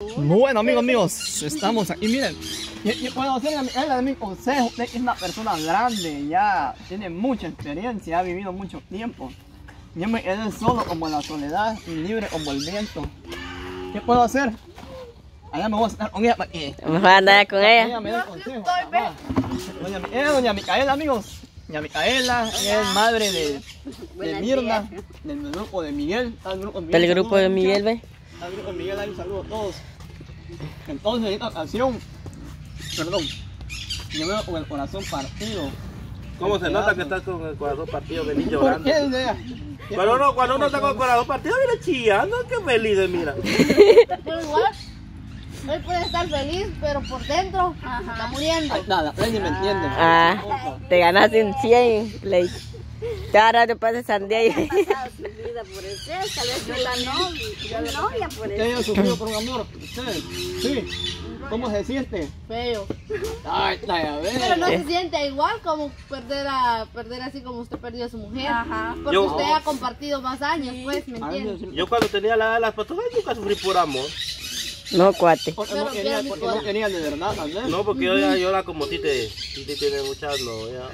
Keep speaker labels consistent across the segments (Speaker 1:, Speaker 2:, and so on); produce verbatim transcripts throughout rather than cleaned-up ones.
Speaker 1: Bueno, amigos míos, estamos aquí, miren. Y, y puedo hacer el mi consejo. Usted es una persona grande, ya tiene mucha experiencia, ha vivido mucho tiempo. Yo me quedé solo como la soledad y libre como el viento. ¿Qué puedo hacer? Allá me voy a estar con ella para que...
Speaker 2: Me voy a andar con ella.
Speaker 1: Ella me da el consejo. Doña, eh, doña Micaela, amigos. Doña Micaela, ella es madre de, de Mirna, del grupo de Miguel. Del grupo de Miguel,
Speaker 2: Del grupo de Miguel, ve.
Speaker 1: Al grupo de Miguel, ahí un saludo a todos. Entonces, en esta ocasión, perdón, yo veo con el corazón partido.
Speaker 3: ¿Cómo se nota que estás con el corazón partido? Venís llorando.
Speaker 1: ¿Por qué?
Speaker 3: Cuando uno, cuando uno está con el corazón partido, viene chillando, qué feliz, mira.
Speaker 4: Pero igual, él puede estar feliz, pero por dentro está muriendo.
Speaker 1: Ay, nada, nadie me entiende.
Speaker 2: Ah, te ganaste un cien, Play. Ahora te pasas sandía y...
Speaker 5: Ha pasado su vida por eso, tal vez yo la novia, yo la novia por eso.
Speaker 1: ¿Usted ha sufrido por un amor? ¿Usted? Sí. ¿Cómo se siente?
Speaker 4: Feo.
Speaker 1: Ay, a ver.
Speaker 4: Pero no se siente igual como perder a perder así como usted perdió a su mujer.
Speaker 5: Ajá.
Speaker 4: Porque
Speaker 3: Yo-
Speaker 4: usted ha compartido más años, pues, ¿me entiende?
Speaker 3: Yo cuando tenía la edad de las patojas nunca sufrí por amor.
Speaker 2: No, cuate.
Speaker 1: Porque no quería, porque no quería de verdad, tal vez.
Speaker 3: No, porque yo ya yo la como Tite, Tite tiene muchas novias.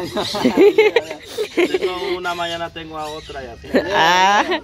Speaker 3: No. Una mañana tengo a otra y así.
Speaker 2: Ah,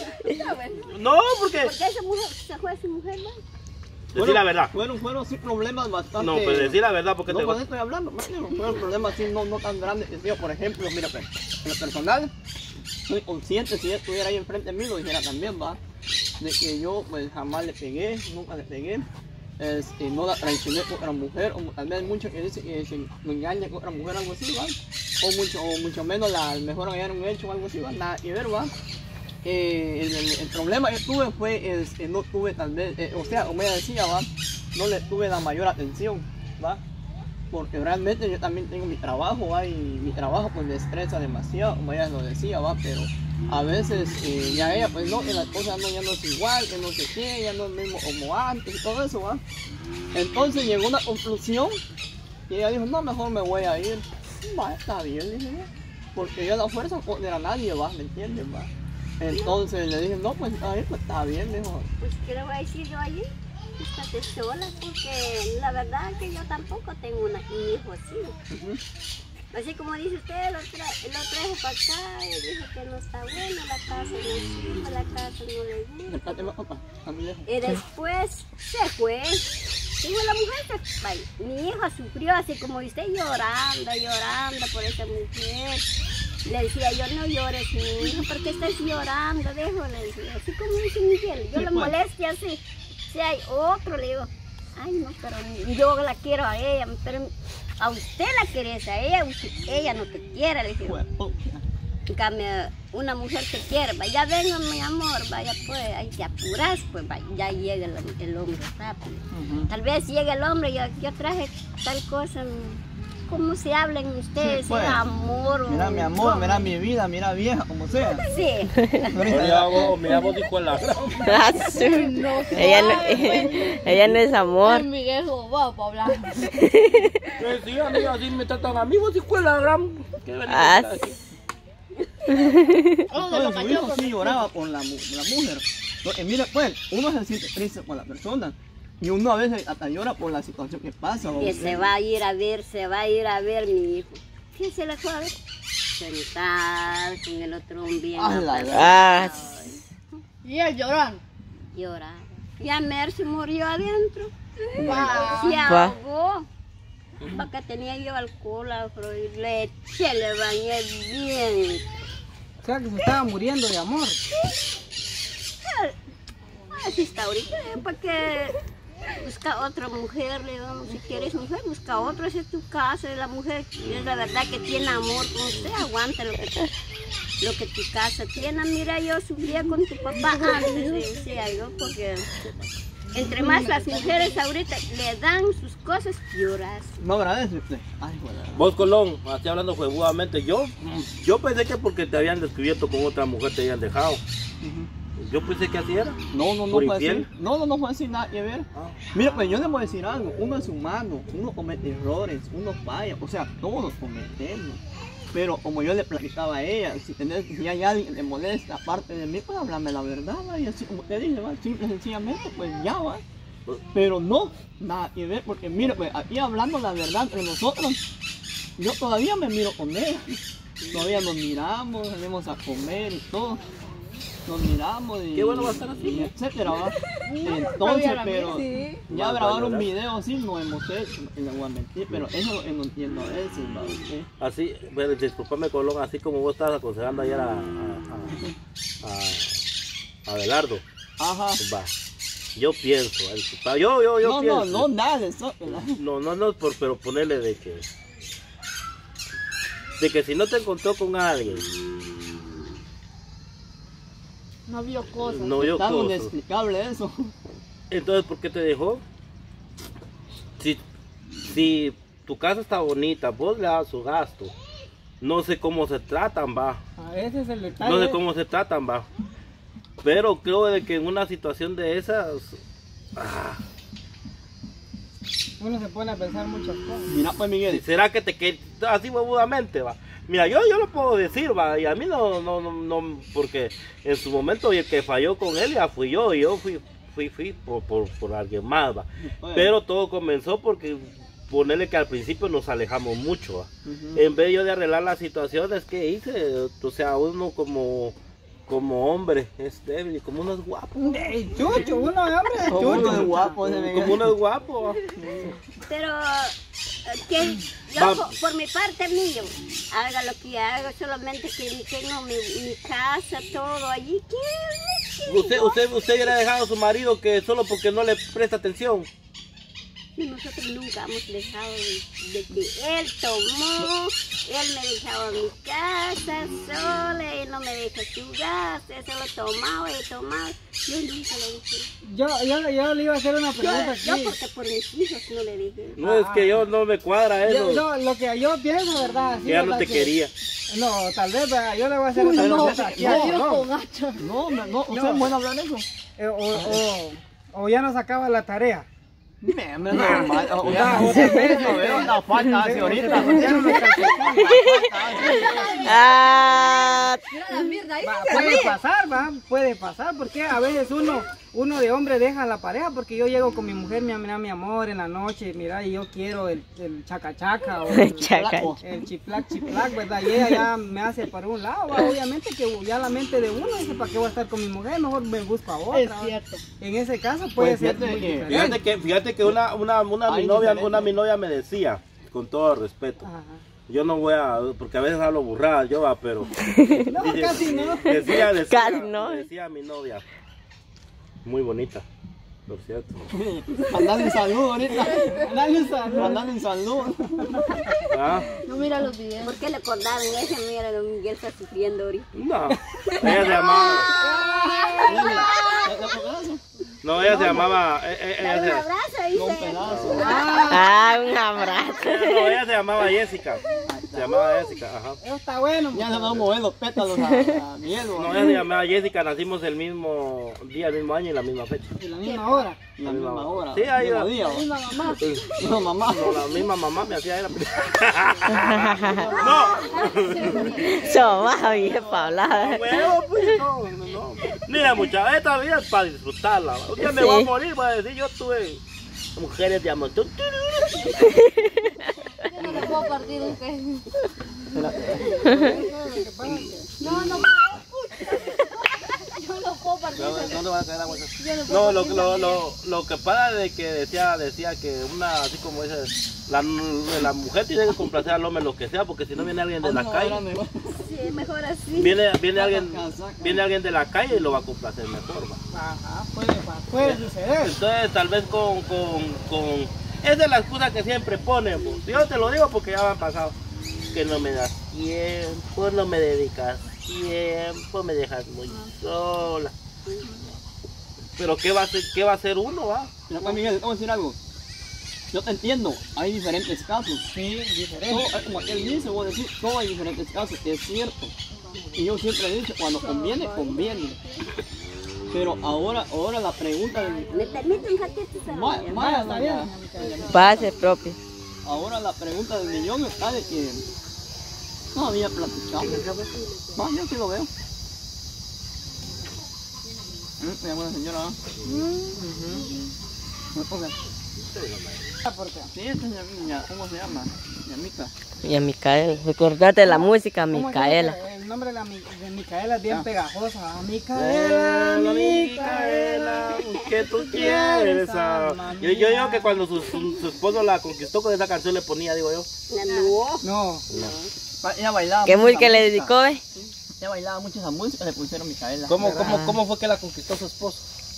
Speaker 3: No, porque...
Speaker 5: Porque esa mujer se fue a su mujer, ¿no?
Speaker 3: Decir la verdad.
Speaker 1: Fueron, fueron sí problemas bastante...
Speaker 3: No, pues decir la verdad porque
Speaker 1: No,
Speaker 3: te
Speaker 1: pues estoy hablando, no, fueron problemas así no, no tan grandes que yo, por ejemplo, mira, pues, en lo personal, soy consciente, si ella estuviera ahí enfrente de mí, lo dijera también, va, de que yo, pues, jamás le pegué, nunca le pegué, este, no la traicioné con otra mujer, o tal vez muchos que dicen que se me engaña con otra mujer, algo así, va, o mucho, o mucho menos la mejor hayan un hecho o algo así, va, nada que ver, va. Eh, el, el, el problema que tuve fue, es, que no tuve tal vez, eh, o sea, como ella decía, va, no le tuve la mayor atención, va, porque realmente yo también tengo mi trabajo, va, y mi trabajo pues me estresa demasiado, como ella lo decía, va, pero a veces eh, ya ella pues no, que las cosas no, ya no es igual, que no sé qué, ya no es mismo como antes y todo eso, va. Entonces llegó una conclusión y ella dijo, no, mejor me voy a ir, va, está bien, dije yo, porque yo a la fuerza no puedo poner a nadie, va, ¿me entiendes, va? Entonces le dije, no, pues está bien, pues está bien, dijo.
Speaker 5: Pues, ¿qué le voy a decir yo allí? Estate sola, porque la verdad es que yo tampoco tengo una, un hijo así.
Speaker 1: Uh-huh.
Speaker 5: Así como dice usted, lo, tra lo traje para acá y dijo que no está bueno, la casa no sirve, la casa no le gusta.
Speaker 1: Espérate más, papá, a mi lejos.
Speaker 5: Y después se fue. Digo, la mujer se fue. Mi hija sufrió así como usted, llorando, llorando por esa mujer. Le decía yo, no llores, mi hija, ¿por qué estás llorando? Dejo, le decía, así como dice Miguel, yo
Speaker 1: Sí,
Speaker 5: la
Speaker 1: pues.
Speaker 5: molestia así. Si hay otro, le digo, ay no, pero yo la quiero a ella, pero a usted la querés a ella, usted- ella no te quiere, le digo.
Speaker 1: Pues, oh,
Speaker 5: En cambio, una mujer te quiere, vaya, venga mi amor, vaya pues, hay que apurar, pues vaya, ya llega el, el hombre rápido.
Speaker 1: uh-huh.
Speaker 5: Tal vez llegue el hombre, yo, yo traje tal cosa, ¿cómo se hablan ustedes?
Speaker 1: Sí, pues.
Speaker 5: ¿Era amor o...?
Speaker 1: Mira mi amor, mira mi vida, mira vieja, como sea.
Speaker 5: Sí.
Speaker 3: Me hago, me hago disco en la
Speaker 2: ah, sí. Ella no, ella no es amor.
Speaker 4: Mi viejo va para hablar.
Speaker 3: Pues sí, amigo, así me tratan amigos de escuela, gran. Qué
Speaker 2: Ah,
Speaker 3: bendición.
Speaker 1: Entonces su hijo sí lloraba por la, mu- la mujer. Porque mire, pues, uno se siente triste por la persona. Y uno a veces hasta llora por la situación que pasa. ¿no?
Speaker 5: Que se va a ir a ver, se va a ir a ver mi hijo. ¿Quién se la fue a ver? Sentar con el otro bien
Speaker 1: Ah, la
Speaker 2: Ah,
Speaker 4: Y él llorando.
Speaker 5: llorar. Ya Mercy murió adentro.
Speaker 4: Va.
Speaker 5: Se
Speaker 2: Va.
Speaker 5: ahogó. Porque tenía yo alcohol, afro, y leche, le bañé bien.
Speaker 1: O sea que se estaba muriendo de amor.
Speaker 5: Así está ahorita, ¿eh? ¿Para qué busca otra mujer? Le digo, si quieres mujer, busca otra, esa es tu casa, es la mujer, es la verdad que tiene amor con usted, aguanta lo que, lo que tu casa tiene. Mira, yo sufría con tu papá antes, le decía yo, porque entre más las mujeres ahorita le dan sus cosas, lloras.
Speaker 1: No agradece usted. Ay, bueno.
Speaker 3: Vos, Colón, así hablando huevudamente, yo, yo pensé que porque te habían descubierto con otra mujer te habían dejado.
Speaker 1: Uh-huh.
Speaker 3: Yo pensé que así era.
Speaker 1: No, no, no
Speaker 3: ¿Por
Speaker 1: puede
Speaker 3: infiel?
Speaker 1: decir. No, no, no puede decir nada que ver.
Speaker 3: Ah.
Speaker 1: Mira, pues yo le voy a decir algo. Uno es humano, uno comete errores, uno falla. O sea, todos cometemos. Pero como yo le platicaba a ella, si, tenés, si hay alguien que le molesta aparte de mí, pues háblame la verdad, ¿va? Y así como te dije, ¿va? Simple y sencillamente, pues ya va. Pero no, nada que ver, porque mire, pues aquí hablando la verdad entre nosotros, yo todavía me miro con ella. Todavía nos miramos, salimos a comer y todo. Nos miramos y,
Speaker 3: Qué bueno va a estar así,
Speaker 1: y
Speaker 3: ¿no?
Speaker 1: etcétera, ¿va? Entonces, pero
Speaker 4: Sí.
Speaker 1: ya
Speaker 3: Más
Speaker 1: grabar un
Speaker 3: vale,
Speaker 1: video así no hemos hecho, y le voy a mentir, pero eso lo no entiendo a veces, ¿va? ¿Sí?
Speaker 3: Así, bueno, disculpame Colón, así como vos estabas aconsejando ayer a, a, a, a Abelardo,
Speaker 1: Ajá.
Speaker 3: va, yo pienso, el- yo, yo, yo
Speaker 1: No, no,
Speaker 3: pienso,
Speaker 1: no, nada de eso.
Speaker 3: no, no, no, por, pero ponerle de que, de que si no te encontró con alguien,
Speaker 4: No vio cosas.
Speaker 3: no vio
Speaker 1: Está
Speaker 3: cosas,
Speaker 1: inexplicable eso.
Speaker 3: entonces ¿por qué te dejó? Si, si tu casa está bonita, vos le das su gasto, no sé cómo se tratan, va.
Speaker 6: A ese es el detalle.
Speaker 3: No sé cómo se tratan, va. Pero creo de que en una situación de esas, ah,
Speaker 6: Uno se pone a pensar muchas cosas.
Speaker 1: Mira, pues Miguel,
Speaker 3: ¿será que te que así huevudamente, va? Mira, yo, yo lo puedo decir, va, y a mí no, no, no, no, porque en su momento el que falló con él ya fui yo, y yo fui, fui, fui por, por, por alguien más, va.
Speaker 1: Oye.
Speaker 3: Pero todo comenzó porque ponerle que al principio nos alejamos mucho, va.
Speaker 1: Ujú.
Speaker 3: En vez yo de arreglar las situaciones que hice, o sea, uno como, como hombre es débil, como uno es guapo.
Speaker 6: Ey, chucho, uno hombre de
Speaker 1: como
Speaker 6: chucho.
Speaker 1: uno es guapo ese Miguel.
Speaker 3: Como uno es guapo, va.
Speaker 5: Pero eh, que yo
Speaker 3: Va.
Speaker 5: por, por mi parte mío, haga lo que haga, solamente que tengo mi, mi casa, todo allí, que
Speaker 3: Usted, usted, usted hubiera dejado a su marido que solo porque no le presta atención.
Speaker 5: nosotros nunca hemos dejado de, de que él tomó, él me dejaba mi casa sola, él no me deja su gasta, él solo tomaba y tomaba, yo nunca le dije.
Speaker 6: Yo, yo, yo le iba a hacer una
Speaker 5: Yo,
Speaker 6: pregunta
Speaker 5: yo
Speaker 6: aquí.
Speaker 5: porque por mis hijos no le dije.
Speaker 3: No, es que yo no me cuadra
Speaker 6: Yo,
Speaker 3: eso.
Speaker 6: yo- lo que yo pienso, ¿verdad? Sí,
Speaker 3: Ya no
Speaker 6: ¿verdad?
Speaker 3: te
Speaker 6: Que-
Speaker 3: quería.
Speaker 6: No, tal vez, ¿verdad? Yo le voy a hacer
Speaker 1: Uy,
Speaker 6: una
Speaker 1: no,
Speaker 6: pregunta aquí.
Speaker 1: no,
Speaker 6: a
Speaker 4: Dios,
Speaker 6: Colón.
Speaker 4: con gacho.
Speaker 1: No, no, no, ¿usted
Speaker 6: No.
Speaker 1: es bueno hablar eso?
Speaker 6: Eh, o, o, o ya no sacaba la tarea.
Speaker 1: Me, me normal. O
Speaker 6: Ya,
Speaker 1: sea,
Speaker 6: otra vez,
Speaker 1: no veo una falta así ahorita.
Speaker 2: Ah,
Speaker 4: Mira la mierda ahí.
Speaker 6: Va,
Speaker 4: se
Speaker 6: puede
Speaker 4: ríe.
Speaker 6: pasar, va, puede pasar, porque a veces uno, uno de hombre deja a la pareja, porque yo llego con mi mujer, mira, mira mi amor, en la noche, mira, y yo quiero el, el chaca chaca o el,
Speaker 2: Chaca.
Speaker 6: el chiplac chiplac, ¿verdad? Y ella ya me hace por un lado, va, obviamente que ya la mente de uno dice, ¿para qué voy a estar con mi mujer? Mejor me busco a otra.
Speaker 4: Es
Speaker 6: ¿va?
Speaker 4: cierto.
Speaker 6: En ese caso puede
Speaker 1: Pues
Speaker 6: ser
Speaker 1: fíjate
Speaker 6: muy
Speaker 1: que-
Speaker 6: diferente.
Speaker 3: Fíjate que, fíjate que una, una, una, mi
Speaker 1: Hay
Speaker 3: novia,
Speaker 1: diferente.
Speaker 3: una mi novia me decía, con todo respeto,
Speaker 6: Ajá.
Speaker 3: yo no voy a, porque a veces hablo burradas yo, va, pero
Speaker 6: No,
Speaker 3: dice-
Speaker 6: casi no.
Speaker 3: decía, decía,
Speaker 2: Casi no.
Speaker 3: decía mi novia, muy bonita, por cierto.
Speaker 1: Mandale un saludo ahorita.
Speaker 6: Dale un saludo.
Speaker 1: Mandale un saludo.
Speaker 3: ¿Ah?
Speaker 4: No mira los videos.
Speaker 5: ¿Por qué le acordaron ese? Mira, don Miguel está sufriendo ahorita.
Speaker 3: No, ella se llamaba, no, ella se llamaba, eh, eh, ella
Speaker 5: Dale un
Speaker 3: se,
Speaker 5: abrazo, dice.
Speaker 1: Un pedazo.
Speaker 2: ah, un abrazo.
Speaker 3: no, ella se llamaba Jessica, se llamaba Jessica, ajá.
Speaker 6: Eso está bueno.
Speaker 1: Ya le vamos a mover los pétalos a, a Miguel.
Speaker 3: No, ella se llamaba Jessica, nacimos el mismo día, el mismo año y la misma fecha.
Speaker 6: En la misma hora.
Speaker 1: La misma hora.
Speaker 3: Sí, ahí
Speaker 1: mismo
Speaker 3: va.
Speaker 1: día. ¿va?
Speaker 4: Misma mamá.
Speaker 1: No, mamá.
Speaker 3: No, la misma mamá me hacía era. No,
Speaker 2: Somos bien para hablar.
Speaker 3: huevo, pues no, no, no. Mira, muchachos, esta vida es para disfrutarla. Un día me
Speaker 2: Sí.
Speaker 3: voy a morir, voy a decir, yo tuve mujeres de amor.
Speaker 4: Yo no le puedo partir un queso. No, no puedo. Yo no puedo partir un queso.
Speaker 3: No te vas a caer agua.
Speaker 4: Yo no puedo
Speaker 3: No, lo,
Speaker 4: partir
Speaker 3: lo,
Speaker 4: un
Speaker 3: lo, lo que pasa de que decía, decía que una, así como dice, la, la mujer tiene que complacer al hombre lo que sea, porque si no viene alguien de la calle,
Speaker 5: Sí, mejor así.
Speaker 3: viene, viene alguien, viene alguien de la calle y lo va a complacer mejor, va.
Speaker 6: Ajá, puede, pa- puede suceder.
Speaker 3: Entonces tal vez con, con, con, esa es la excusa que siempre ponen, pues. Yo te lo digo porque ya me ha pasado, que no me das tiempo, no me dedicas tiempo, me dejas muy sola. Pero ¿qué va a hacer, qué va a hacer uno, va?
Speaker 1: Mira, pues Miguel, te voy a decir algo. Yo te entiendo, hay diferentes casos.
Speaker 6: Sí,
Speaker 1: Todo,
Speaker 6: diferente.
Speaker 1: como aquel dice, voy a decir, todo hay diferentes casos, es cierto. Y yo siempre he dicho, cuando conviene, conviene. Pero ahora, ahora la pregunta del...
Speaker 5: ¿Me permite un ratito?
Speaker 1: Ma-
Speaker 5: Sara?
Speaker 1: Maya,
Speaker 6: está bien.
Speaker 2: Pase propio.
Speaker 1: ahora la pregunta del millón está de que no había platicado. No, yo sí lo veo. Mm, mira, buena señora. ¿eh? No pongan.
Speaker 6: ¿Por qué?
Speaker 1: Sí, esta es mi niña, ¿cómo se llama? Mi amiga.
Speaker 2: Y a Micaela. Recordate la música,
Speaker 6: ¿Cómo se
Speaker 2: Micaela.
Speaker 6: llama? El nombre de, la, mi- de Micaela es bien
Speaker 1: Ah.
Speaker 6: pegajosa. Micaela,
Speaker 3: Micaela,
Speaker 6: Micaela.
Speaker 3: Micaela, ¿qué tú quieres? ah? Yo, yo digo que cuando su, su, su esposo la conquistó con esa canción le ponía, digo yo.
Speaker 5: No.
Speaker 6: No.
Speaker 1: Ba- Ella bailaba.
Speaker 2: ¿Qué
Speaker 1: mucho
Speaker 2: música
Speaker 1: esa
Speaker 2: le
Speaker 1: música.
Speaker 2: dedicó, eh?
Speaker 1: Ella bailaba mucho esa música, le pusieron Micaela.
Speaker 3: ¿Cómo,
Speaker 6: ¿Verdad?
Speaker 3: cómo, ¿Cómo fue que la conquistó su esposo?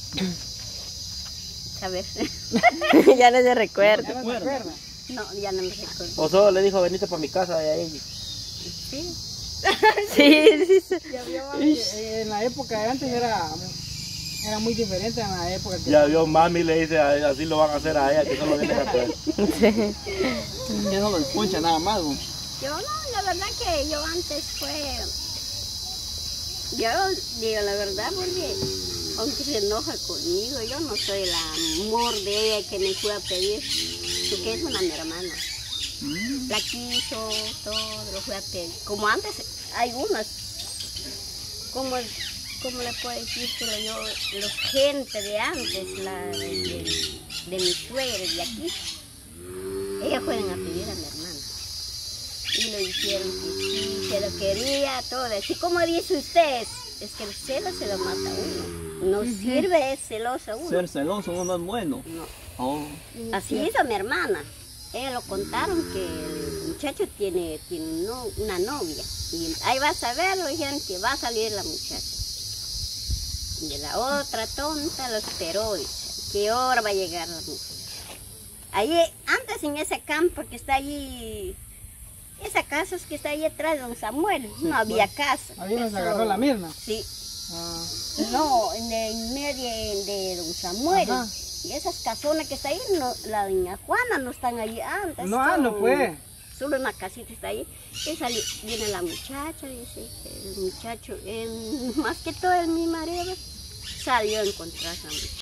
Speaker 5: A ver.
Speaker 2: Ya no se recuerda.
Speaker 6: ¿Ya no se acuerda?
Speaker 5: No, ya no me recuerdo.
Speaker 3: O solo le dijo, venite para mi casa y ahí.
Speaker 5: Sí.
Speaker 2: Sí, sí, sí.
Speaker 6: Ya vio, mami, eh, en la época de antes era, era muy diferente en la época que...
Speaker 3: Ya vio, mami le dice, así lo van a hacer a ella, que solo viene a traer.
Speaker 1: Ya no lo escucha nada más. ¿no?
Speaker 5: Yo no, la verdad que yo antes fue... Yo digo la verdad porque aunque se enoja conmigo, yo no soy el amor de ella que me fue a pedir, porque es una mi hermana. La quiso, todo lo fue a pedir. Como antes, hay unas, como, como le puedo decir que yo, la gente de antes, la de, de, de mis suegros de aquí, ellas fueron a pedir a mi hermana. Y lo hicieron que sí, se lo quería, todo. Así como dice usted, es que el celo se lo mata a uno. No sirve, es celoso uno.
Speaker 1: Ser celoso no es bueno.
Speaker 5: No.
Speaker 1: Oh.
Speaker 5: Así hizo mi hermana. Ella lo contaron que el muchacho tiene, tiene no- una novia. Y ahí vas a verlo, gente, va a salir la muchacha. Y la otra tonta lo esperó, dice, ¿qué hora va a llegar la mujer? Ahí, antes en ese campo que está allí, esa casa que está ahí atrás de don Samuel, no había casa.
Speaker 6: Ahí nos
Speaker 5: Eso-
Speaker 6: agarró la misma.
Speaker 5: Sí.
Speaker 6: Ah,
Speaker 5: No, en el medio de don Samuel.
Speaker 6: Ajá.
Speaker 5: Y esas casonas que está ahí, no, la doña Juana no están allí antes.
Speaker 6: no, ah, no
Speaker 5: son-
Speaker 6: puede.
Speaker 5: Solo una casita está ahí. Y sali- viene la muchacha, dice, que el muchacho, el- más que todo el mi marido, salió a encontrar a la muchacha.